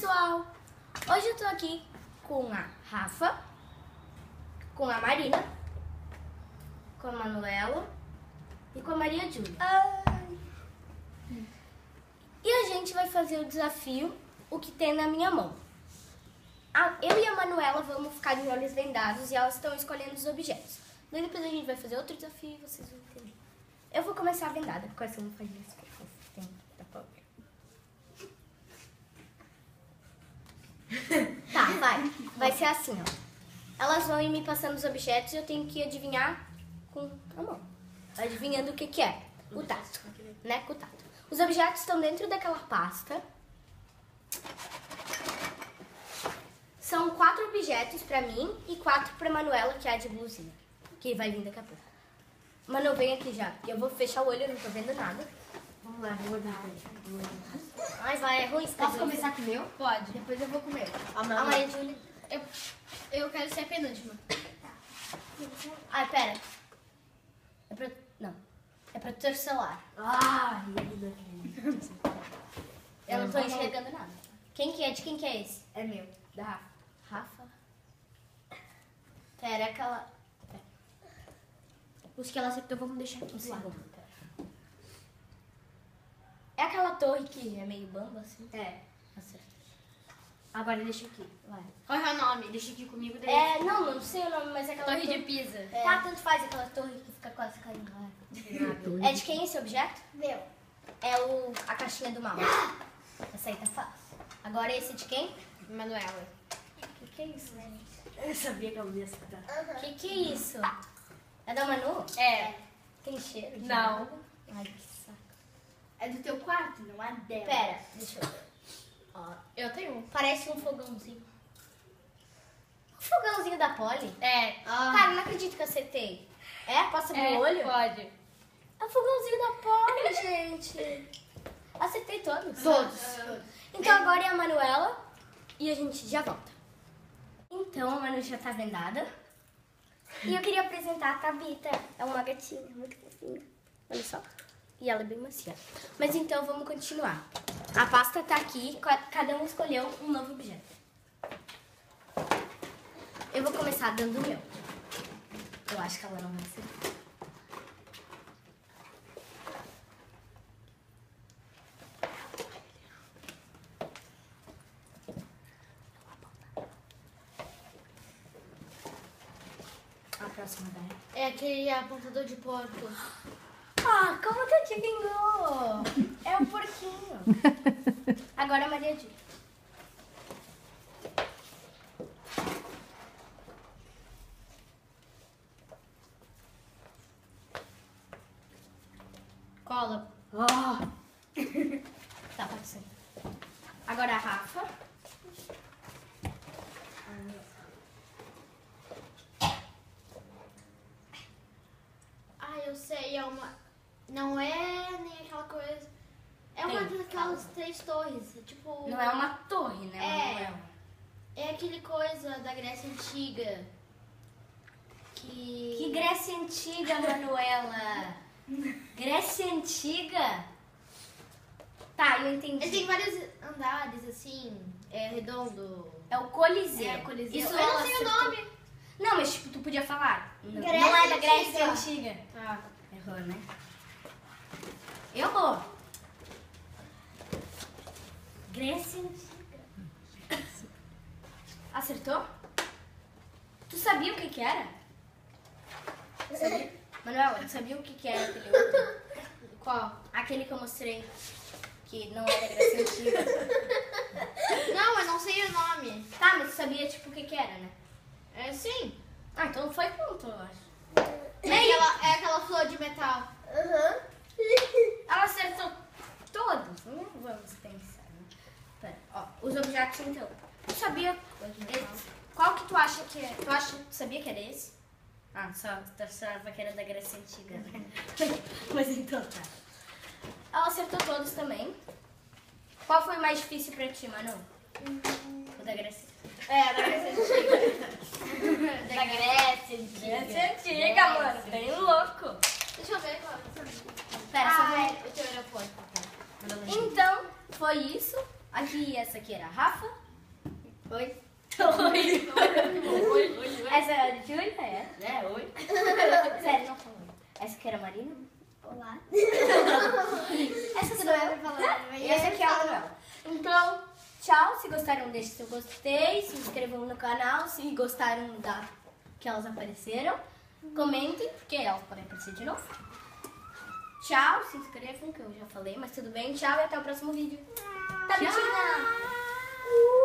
pessoal! Hoje eu tô aqui com a Rafa, com a Marina, com a Manuela e com a Maria Júlia. E a gente vai fazer o desafio O que tem na minha mão. Eu e a Manuela vamos ficar de olhos vendados e elas estão escolhendo os objetos. Daí depois a gente vai fazer outro desafio e vocês vão entender. Eu vou começar vendada, porque assim eu vou fazer isso que tem da pobre. Tá, vai ser assim, ó. Elas vão ir me passando os objetos e eu tenho que adivinhar com a mão. Adivinhando o que é. O tato, né? Com o tato. Os objetos estão dentro daquela pasta. São 4 objetos pra mim e 4 pra Manuela, que é a de blusinha. Que vai vir daqui a pouco. Manu, vem aqui já. Eu vou fechar o olho, eu não tô vendo nada. Vamos lá, vou dar. Ai, vai, é ruim. Posso começar com o meu? Pode. Depois eu vou comer. A Maria Júlia. Eu quero ser a penúltima. Ai, pera. Não. É protetor solar. Ah, Eu não tô enxergando nada. Quem que é? De quem que é esse? é meu, da Rafa. Rafa? Pera, aquela... Os que ela acertou, vamos deixar aqui Um do lado. segundo, pera. É aquela torre que é meio bamba, assim? É. Acerta. Agora deixa aqui, vai. Qual é o nome? Deixa aqui comigo. Não sei o nome, mas é aquela Torre de Pisa. Tá, tanto faz aquela torre que fica quase caindo. É de quem esse objeto? Meu. É a caixinha do mal. Essa aí tá fácil. Agora esse de quem? Manuela. Que é isso, né? Eu sabia que ela ia acertar. Que é isso? É da Manu? É. Tem cheiro? de Não. água? Ai, que saco. É do teu quarto, não é dela. Pera, deixa eu ver. Ó, eu tenho um. Parece um fogãozinho. O fogãozinho da Polly? É. Cara, não acredito que eu acertei. É? Posso abrir o olho? Pode. É o fogãozinho da Polly, gente. Acertei todos? Todos. Então agora é a Manuela e a gente já volta. Então a Manu já tá vendada. E eu queria apresentar a Tabita. É uma gatinha, muito fofinha. Olha só. E ela é bem macia. Mas então vamos continuar. A pasta tá aqui, cada um escolheu um novo objeto. Eu vou começar dando o meu. Eu acho que ela não vai acertar. A próxima daí. É aquele apontador de porco. Ah, como tu adivinhou? É um porquinho. Agora a Maria Júlia. Cola. Ah, Tá, pode ser. Agora a Rafa. Ah, eu sei, é uma... Não é nem aquela coisa... É uma daquelas 3 torres, tipo... Não é uma torre, né, É. Manuela? É aquele coisa da Grécia Antiga. Que... Que Grécia Antiga, Manuela? Grécia Antiga? Tá, eu Ele entendi. tem vários andares, assim, é redondo. É o Coliseu. É, Coliseu. Isso Eu ela não sei o acertou. nome. Não, mas tipo, tu podia falar. Não, Grécia não é da Grécia Antiga. Antiga. Tá. Errou, né? Eu vou. Grécia Antiga. Acertou? Tu sabia o que era? Sabia? Manuela, tu sabia o que era aquele outro? Qual? Aquele que eu mostrei, que não é da Grécia Antiga. Não, eu não sei o nome. Tá, mas tu sabia tipo o que era, né? É sim. Ah, então foi ponto, eu acho. É aquela flor de metal. Ela acertou todos. Não vamos pensar, né? Pera, ó, os objetos então. Tu sabia qual que tu acha que é? Tu sabia que era esse? Ah, só tu achava que era da Grécia Antiga, né? Mas então tá. Ela acertou todos também. Qual foi o mais difícil pra ti, Manu? O da Grécia. É, da Grécia Antiga. Da Grécia Antiga. Grécia Antiga, mano. Bem louco. Deixa eu ver qual. Pera, só Ah, vou... é o teu aeroporto. Então, foi isso. Aqui, essa aqui era a Rafa. Oi. Oi. Oi. Essa era a Júlia, é. É, oi. Sério, não falou. Essa aqui era a Marina. Olá. Essa aqui não é. E essa aqui é a Manuela. Então, tchau. Se gostaram, deixe seu gostei. Se inscrevam no canal. Se gostaram da que elas apareceram, comentem, porque elas podem aparecer de novo. Tchau. Se inscrevam, que eu já falei, mas tudo bem. Tchau e até o próximo vídeo. Tá, Tchau. Betina?